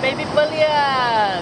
baby belian.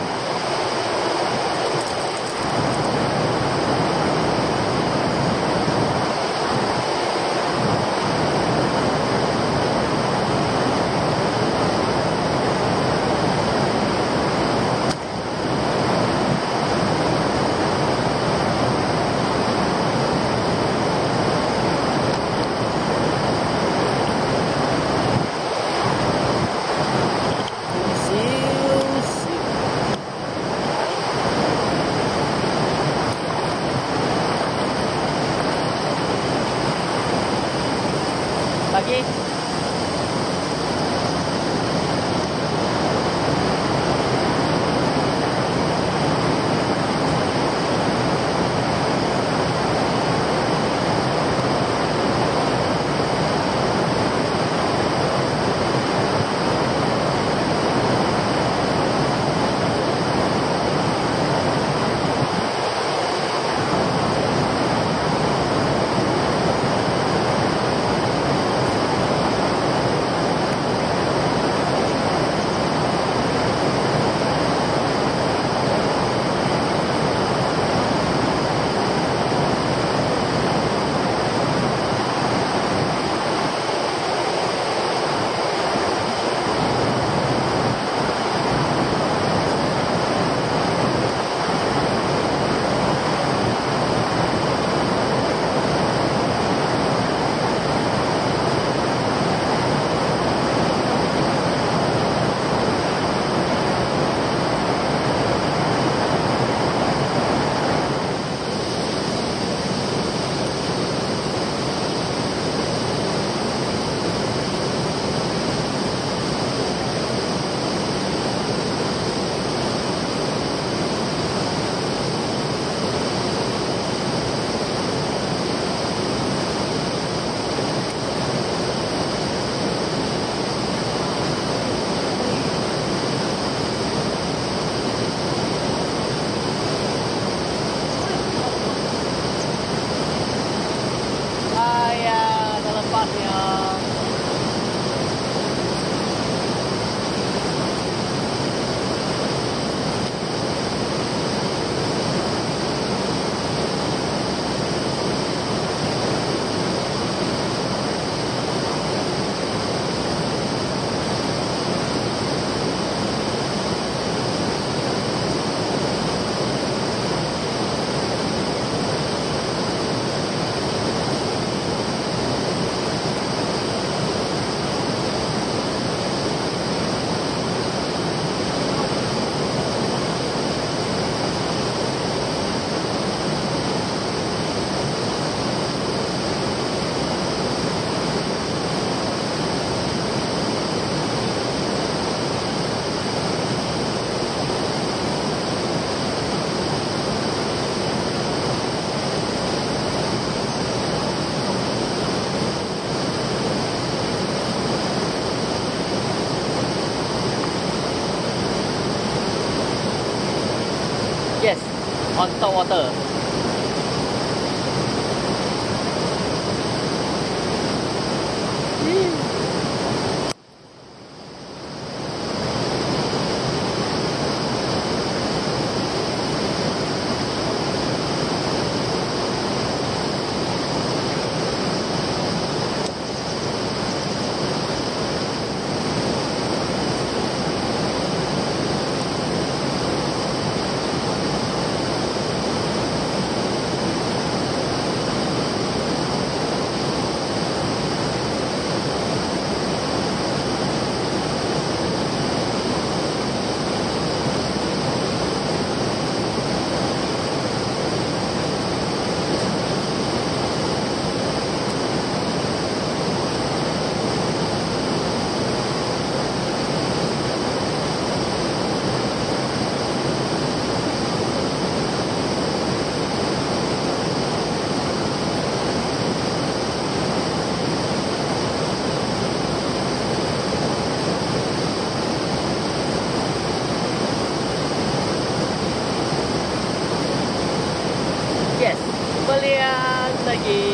Pagi. Yes, on top water. Yes, belian lagi.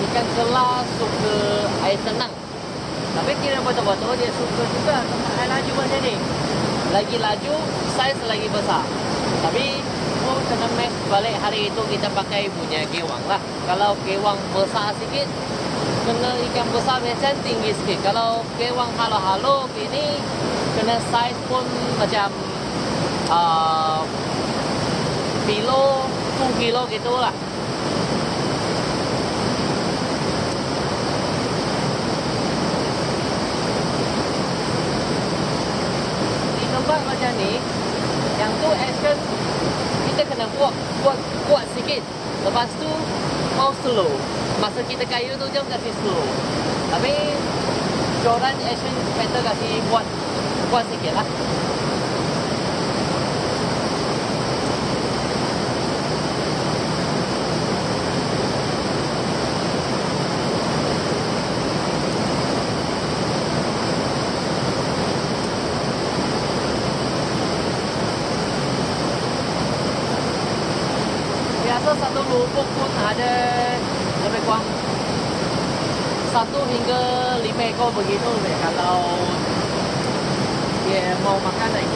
ikan kelas suka air tenang. Tapi kira betul-betul dia suka juga tempat air laju macam ni. Lagi laju, saiz lagi besar. Tapi kena match balik hari itu kita pakai punya gewang lah. Kalau gewang besar sikit, kena ikan besar biasa tinggi sikit. Kalau gewang halo-halo gini, kena saiz pun macam kilo, 2 kilo gitu lah. Di tempat macam ni, yang tu action kita kena buat sikit. Lepas tu mau slow. Masa kita kayu tu jom kasih slow. Tapi Joran action better kasih buat sikit lah. Biasa satu lubuk pun ada lebih kurang 1 hingga 5 ekor begitu deh, kalau dia mau makan lagi.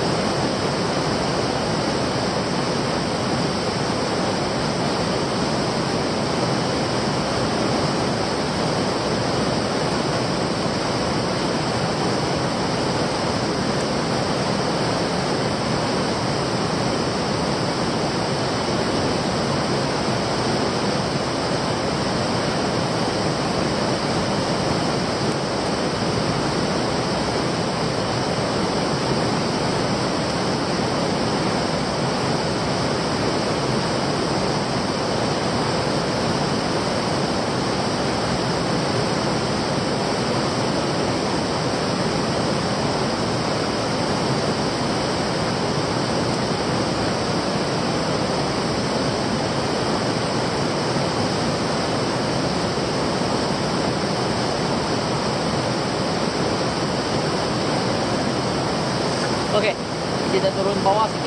Okey, kita turun bawah sikit.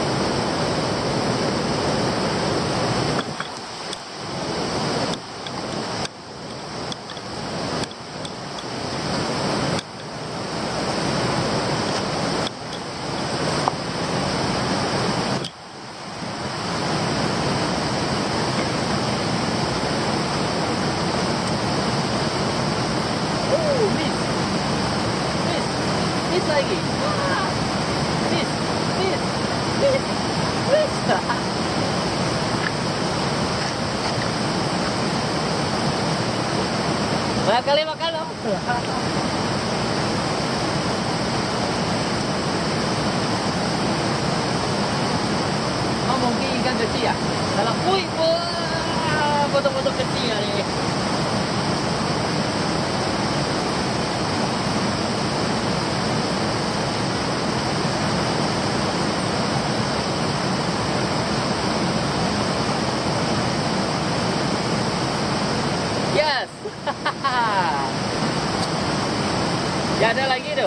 Miss lagi. Banyak kali makan loh. Oh, mungkin ikan kecil ya? Dalam betul-betul kecil ni. Yes. Ya ada lagi tu.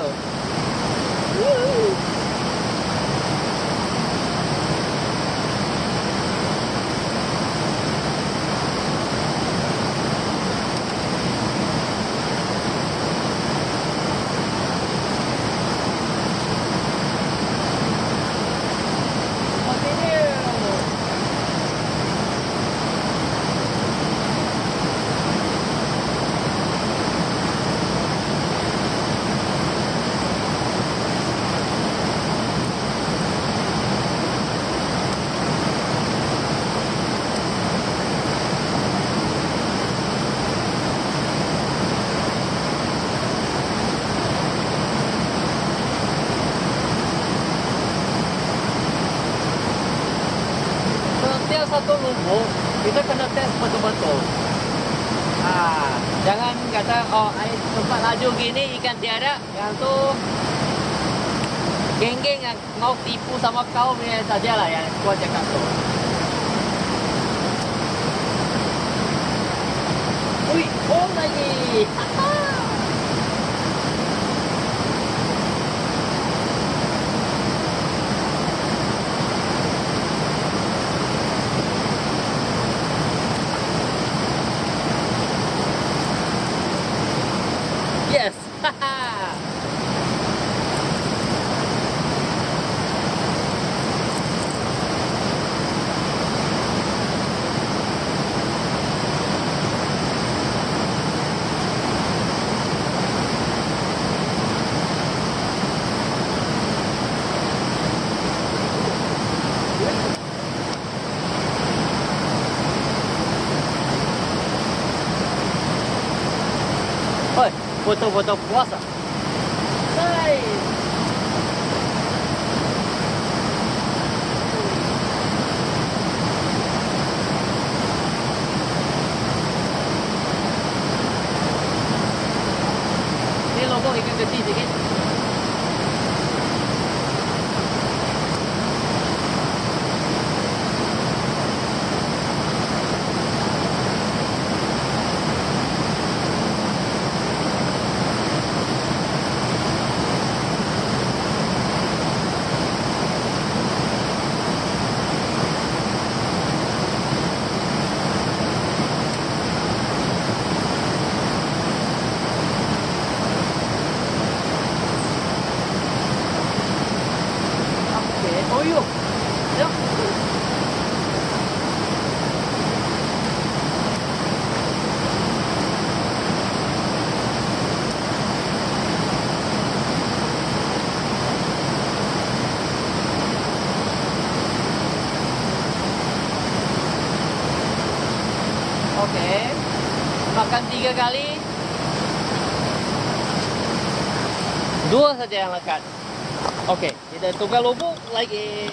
Setiap satu lubuk kita kena test betul-betul. Jangan kata oh air tempat laju gini ikan tiada, yang tu geng-geng yang mau tipu sama kau punya sajalah yang gua cakap tu. Ui, oh lagi. betul-betul puas lah. Nice. Ini lubang ikan kecil sikit. Oh yuk. Yuk. Oke. Makan 3 kali. 2 saja yang lekat. Oke, kita tukar lubuk lagi.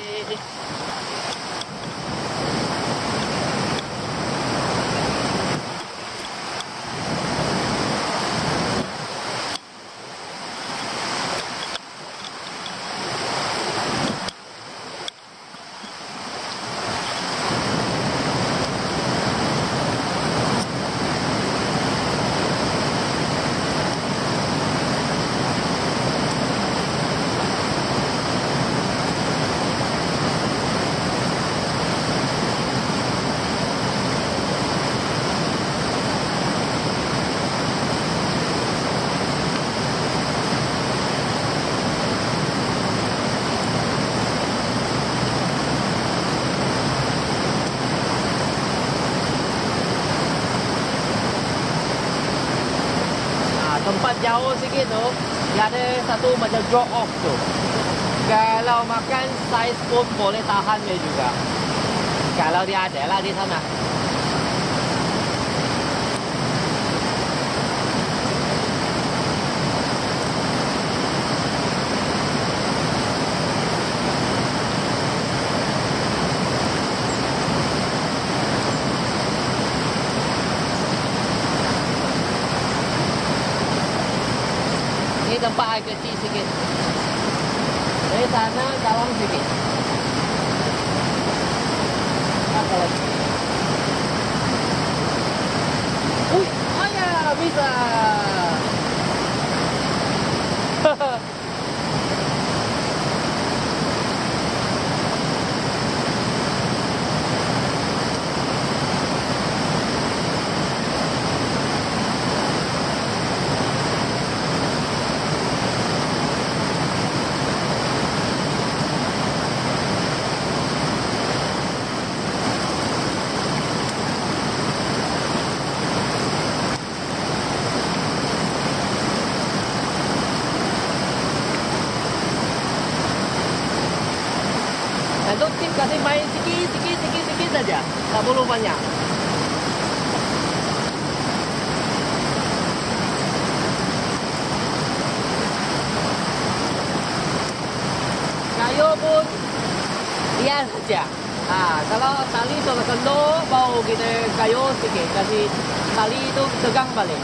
Tempat jauh sikit tu, dia ada satu macam drop off tu. Kalau makan saiz pun boleh tahan dia juga. Kalau dia ada lah di sana. Ini tempat air kecil sikit. Dari sana dalam sikit. Apa lagi? Ayah bisa. Untuk tip kasih main sikit saja. Tak perlu banyak. Kayu pun biar saja. Kalau tali sudah kendor, baru kita kayu sikit. Kasih tali itu tegang balik.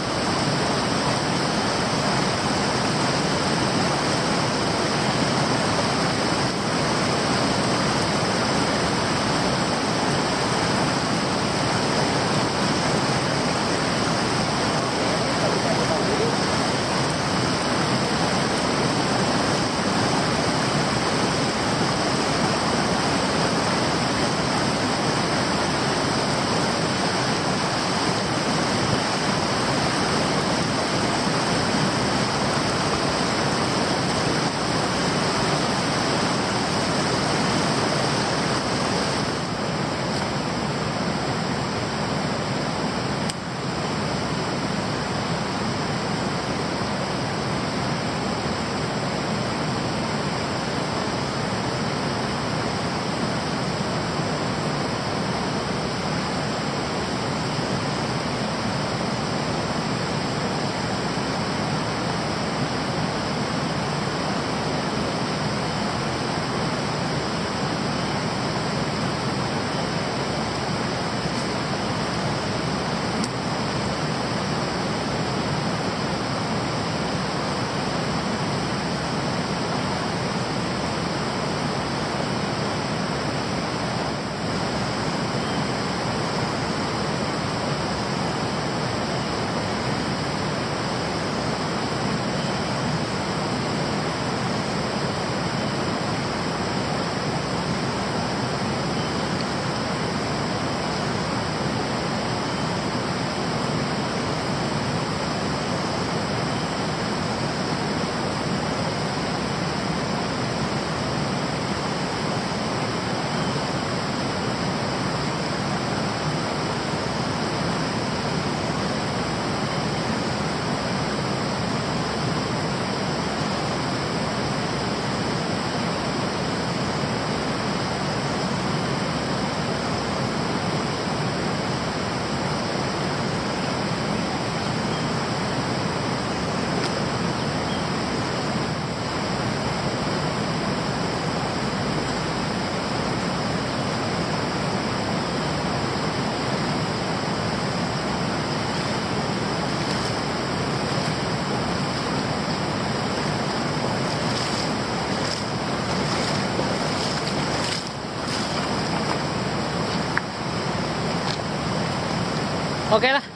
Okey lah.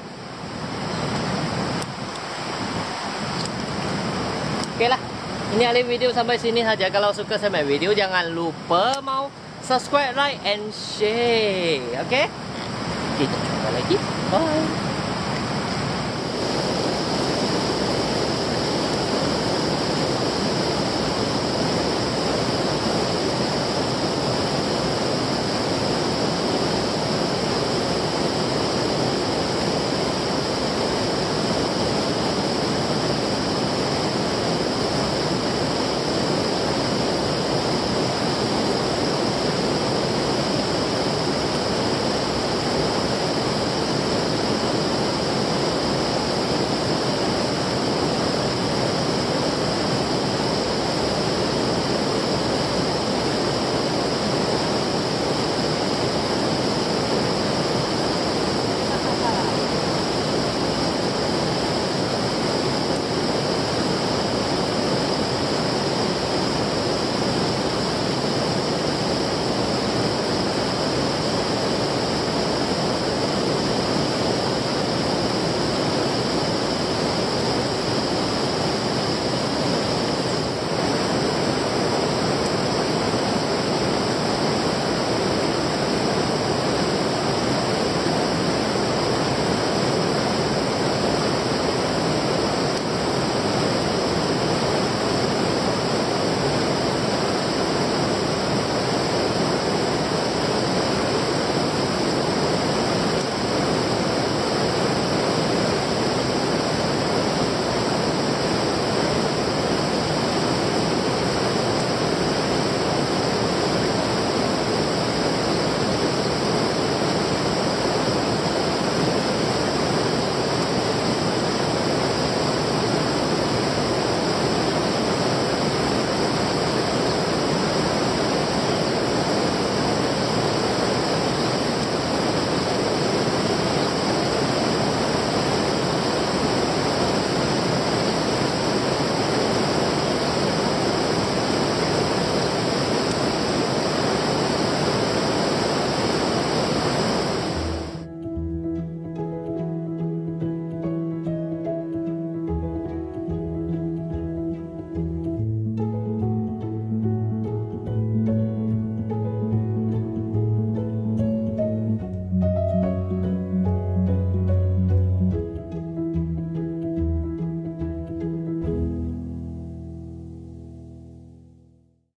Okey lah. Ini Alif video sampai sini saja. Kalau suka sama video, jangan lupa mau subscribe, like and share. Okey? Kita jumpa lagi. Bye.